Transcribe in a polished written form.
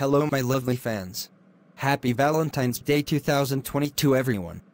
Hello my lovely fans. Happy Valentine's Day 2022 everyone.